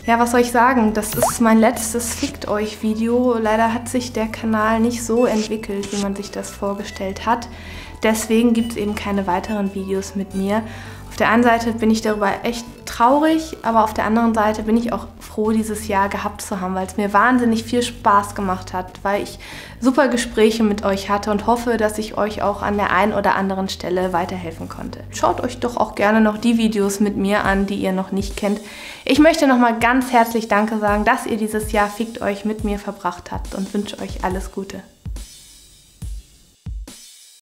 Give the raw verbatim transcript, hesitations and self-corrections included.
Ja, was soll ich sagen? Das ist mein letztes Fickt euch Video. Leider hat sich der Kanal nicht so entwickelt, wie man sich das vorgestellt hat. Deswegen gibt es eben keine weiteren Videos mit mir. Auf der einen Seite bin ich darüber echt traurig, aber auf der anderen Seite bin ich auch froh, dieses Jahr gehabt zu haben, weil es mir wahnsinnig viel Spaß gemacht hat, weil ich super Gespräche mit euch hatte und hoffe, dass ich euch auch an der einen oder anderen Stelle weiterhelfen konnte. Schaut euch doch auch gerne noch die Videos mit mir an, die ihr noch nicht kennt. Ich möchte nochmal ganz herzlich Danke sagen, dass ihr dieses Jahr Fickt euch mit mir verbracht habt und wünsche euch alles Gute.